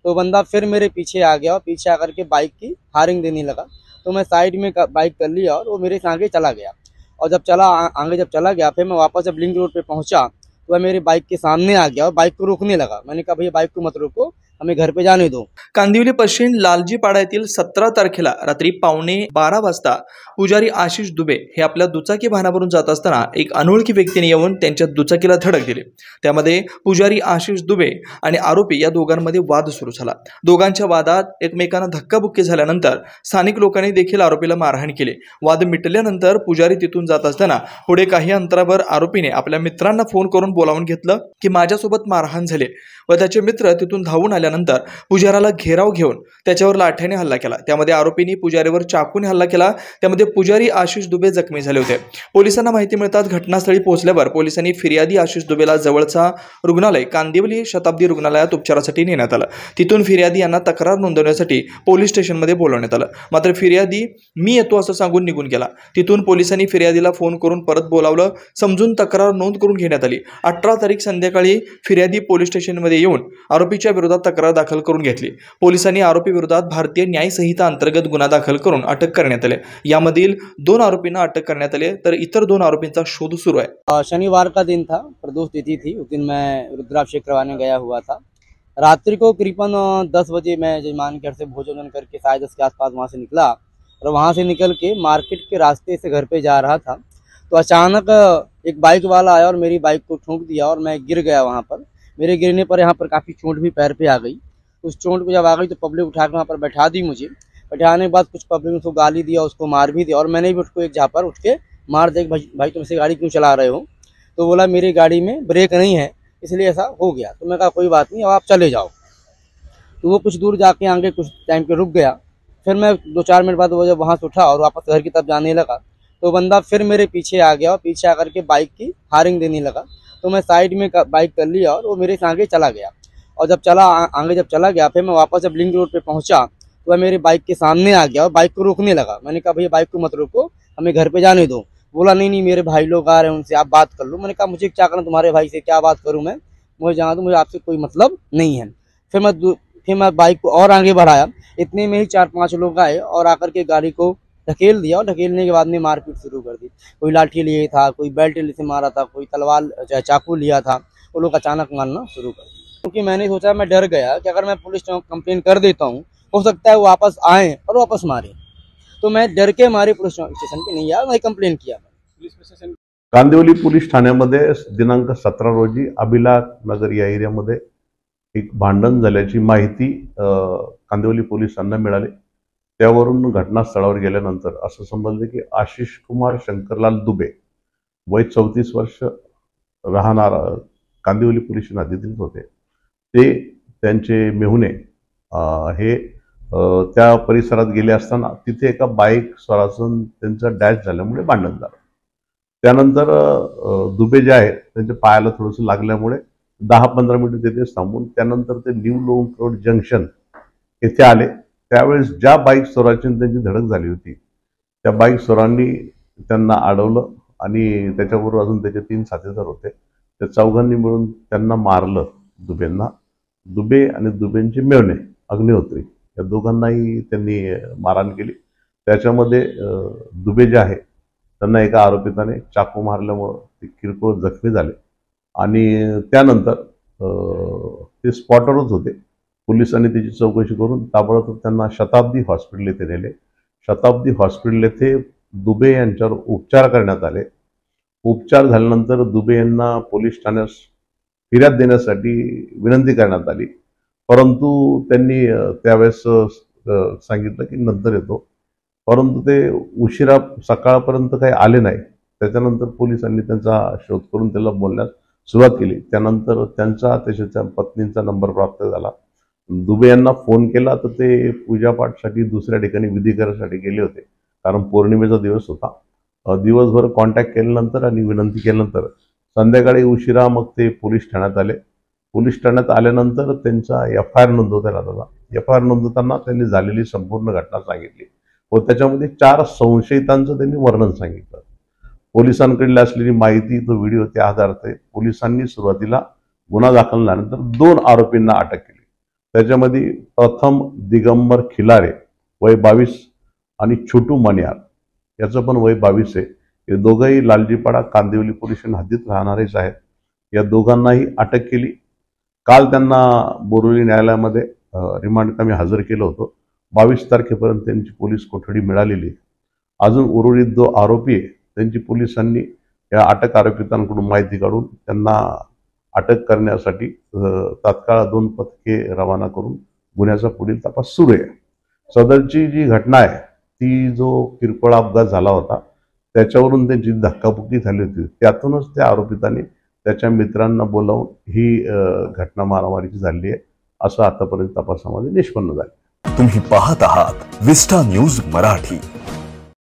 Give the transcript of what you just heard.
तो बंदा फिर मेरे पीछे आ गया और पीछे आकर के बाइक की फायरिंग देने लगा। तो मैं साइड में बाइक कर लिया और वो मेरे से आगे चला गया। और जब चला गया फिर मैं वापस जब लिंक रोड पे पहुंचा तो वह मेरी बाइक के सामने आ गया और बाइक को रोकने लगा। मैंने कहा भैया बाइक को मत रोको, हमें घर पे जाने दो। कांदिवली पश्चिम लालजीपाडा येथील 17 तारखेला रात्री 11:15 वाजता पुजारी आशिष दुबे हे आपल्या दुचाकी वाहनावरून जात असताना एक अनोळखी व्यक्तीने येऊन त्यांच्या दुचाकीला धडक दिली। त्यामध्ये पुजारी आशिष दुबे आणि आरोपी या दोघांमध्ये वाद सुरू झाला। दोघांच्या वादात एकमेकांना धक्काबुक्की झाल्यानंतर स्थानिक लोकांनी देखील आरोपीला मारहाण केली। वाद मिटल्यानंतर पुजारी तिथून जात असताना पुढे काही अंतरावर आरोपीने आपल्या मित्रांना फोन करून बोलावून घेतलं की माझ्यासोबत मारहाण झाली व त्याचे मित्र तिथून धावून आल्यानंतर पुजाराला घेराव घेऊन त्याच्यावर लाठ्याने हल्ला केला। त्यामध्ये आरोपींनी पुजारीवर चाकूने हल्ला केला। त्यामध्ये पुजारी आशिष दुबे जखमी झाले होते। पोलिसांना माहिती मिळताच घटनास्थळी पोहोचल्यावर पोलिसांनी फिर्यादी आशिष दुबेला जवळचा रुग्णालय कांदिवली शताब्दी रुग्णालयात उपचारासाठी नेण्यात आलं। तिथून फिर्यादी यांना तक्रार नोंदवण्यासाठी पोलीस स्टेशनमध्ये बोलवण्यात आलं। मात्र फिर्यादी मी येतो असं सांगून निघून गेला। तिथून पोलिसांनी फिर्यादीला फोन करून परत बोलावलं, समजून तक्रार नोंद करून घेण्यात आली। 18 तारीख संध्याकाळी फिर्यादी पोलीस स्टेशनमध्ये येऊन आरोपीच्या विरोधात तक्रार दाखल करून घेतली। पोलिसांनी आरोपी विरोधात भारतीय न्याय संहिता अंतर्गत गुन्हा दाखल करून अटक करण्यात आली। यामधील 2 आरोपींना अटक करण्यात आली तर इतर 2 आरोपींचा शोध सुरू आहे। शनिवार का दिन था, प्रदोष तिथि थी। उस दिन मैं रुद्राभिषेक करवाने गया हुआ था। रात्रि को करीबन 10 बजे मैं जजमान के घर से भोजन करके 10:30 के आसपास वहाँ से निकला और वहाँ से निकल के मार्केट के रास्ते से घर पे जा रहा था तो अचानक एक बाइक वाला आया और मेरी बाइक को ठोक दिया और मैं गिर गया। वहाँ पर मेरे गिरने पर यहाँ पर काफ़ी चोट भी पैर पे आ गई। उस चोट को जब आ गई तो पब्लिक उठा के वहाँ पर बैठा दी मुझे। बैठाने के बाद कुछ पब्लिक ने उसको गाली दिया, उसको मार भी दिया और मैंने भी उसको एक झापर उठ के मार दिया कि भाई तुम ऐसे गाड़ी क्यों चला रहे हो। तो बोला मेरी गाड़ी में ब्रेक नहीं है इसलिए ऐसा हो गया। तो मैं कहा कोई बात नहीं, अब आप चले जाओ। तो वो कुछ दूर जाके आगे कुछ टाइम पे रुक गया। फिर मैं 2-4 मिनट बाद वो जब वहाँ से उठा और वापस घर की तरफ जाने लगा तो बंदा फिर मेरे पीछे आ गया और पीछे आकर के बाइक की फायरिंग देने लगा। तो मैं साइड में बाइक कर लिया और वो मेरे से आगे चला गया। और जब चला गया फिर मैं वापस जब लिंक रोड पे पहुंचा तो वह मेरी बाइक के सामने आ गया और बाइक को रोकने लगा। मैंने कहा भैया बाइक को मत रोको, हमें घर पे जाने दो। बोला नहीं मेरे भाई लोग आ रहे हैं, उनसे आप बात कर लो। मैंने कहा मुझे क्या करना, तुम्हारे भाई से क्या बात करूँ मैं, मुझे जाना दो, मुझे आपसे कोई मतलब नहीं है। फिर मैं बाइक को और आगे बढ़ाया। इतने में ही 4-5 लोग आए और आकर के गाड़ी को ढकेल दिया और ढकेलने के बाद में मारपीट शुरू कर दी। कोई लाठी लिए था, कोई बेल्ट से मारा था, कोई तलवार चाकू लिया था। वो लोग अचानक मारना शुरू कर दिया। क्योंकि मैंने सोचा, मैं डर गया कि अगर मैं पुलिस कंप्लेन कर देता हूँ हो सकता है वो वापस आए और वापस मारे। तो मैं डर के मारे पुलिस स्टेशन पे नहीं गया, मैं कंप्लेन किया। कांदिवली पोलीस ठाण्यामध्ये दिनांक 17 रोजी अभिलाष नगर या एरियामध्ये एक भांडण झाल्याची माहिती कांदिवली पोलिसांना मिळाली। त्यावरून घटनास्थळावर गेल्यानंतर असं समजलं की आशिष कुमार शंकरलाल दुबे वय 34 वर्ष राहणार कांदिवली पोलीस हद्दीतील होते। ते त्यांचे मेहुणे हे त्या परिसरात गेले असताना तिथे एका बाईक स्वाराचं त्यांचा डॅश झाल्यामुळे भांडण झालं। त्यानंतर दुबे जे आहे त्यांच्या पायाला थोडंसं लागल्यामुळे 10-15 मिनिट तिथे थांबून त्यानंतर ते न्यू लोंग रोड जंक्शन येथे आले। त्यावेळेस ज्या बाईक स्वाराची त्यांची धडक झाली होती त्या बाईक स्वारांनी त्यांना अडवलं आणि त्याच्याबरोबर अजून त्याचे 3 साथीदार होते। त्या चौघांनी मिळून त्यांना मारलं दुबेंना। दुबे आणि दुबेंचे मेवणे अग्निहोत्री या दोघांनाही त्यांनी मारहाण केली। त्याच्यामध्ये दुबे जे आहे त्यांना एका आरोपिताने चाकू मारल्यामुळे ते किरकोळ जखमी झाले आणि त्यानंतर ते स्पॉटवरच होते। पोलिसांनी त्याची चौकशी करून ताबडतोब त्यांना शताब्दी हॉस्पिटल येथे नेले। शताब्दी हॉस्पिटल येथे दुबे यांच्यावर उपचार करण्यात आले। उपचार झाल्यानंतर दुबे यांना पोलीस ठाण्यास फिर्याद देण्यासाठी विनंती करण्यात आली, परंतु त्यांनी त्यावेळेस सांगितलं की नंतर येतो, परंतु ते उशिरा सकाळपर्यंत काही आले नाही। त्याच्यानंतर पोलिसांनी त्यांचा शोध करून त्याला बोलण्यास सुरुवात केली। त्यानंतर त्यांचा त्याच्या पत्नीचा नंबर प्राप्त झाला। दुबे यांना फोन केला तर ते पूजापाठसाठी दुसऱ्या ठिकाणी विधी करायसाठी गेले होते, कारण पौर्णिमेचा दिवस होता। दिवसभर कॉन्टॅक्ट केल्यानंतर आणि विनंती केल्यानंतर संध्याकाळी उशिरा मग ते पोलीस ठाण्यात आले। पोलीस ठाण्यात आल्यानंतर त्यांचा FIR नोंदवण्यात आला। FIR नोंदवताना त्यांनी झालेली संपूर्ण घटना सांगितली व त्याच्यामध्ये 4 संशयितांचं त्यांनी वर्णन सांगितलं। पोलिसांकडे असलेली माहिती तो व्हिडिओ त्या आधारात पोलिसांनी सुरुवातीला गुन्हा दाखल झाल्यानंतर 2 आरोपींना अटक केली। त्याच्यामध्ये प्रथम दिगंबर खिलारे वय 22 आणि छोटू मन्यार याचं पण वय 22 आहे. हे दोघंही लालजीपाडा कांदिवली पोलीस स्टेशन हद्दीत राहणारेच आहेत. या दोघांनाही अटक केली. काल त्यांना बोरिवली न्यायालयामध्ये रिमांड कमी हजर केलं होतं. 22 तारखेपर्यंत त्यांची पोलीस कोठडी मिळालेली आहे. अजून उर्वरित जो आरोपी आहे त्यांची पोलिसांनी या अटक आरोपितांकडून माहिती काढून त्यांना अटक करण्यासाठी तात्काळ 2 पथके रवाना करून गुन्ह्याचा पुढील तपास सुरू आहे. सदरची जी घटना आहे ती जो किरकोळ अपघात झाला होता त्याच्यावरून त्यांची धक्काबुक्की झाली होती. त्यातूनच त्या आरोपितांनी त्याच्या मित्रांना बोलावून ही घटना मारामारीची झाली आहे असं आतापर्यंत तपासामध्ये निष्पन्न झालं. तुम्ही पाहत आहात विस्टा न्यूज मराठी.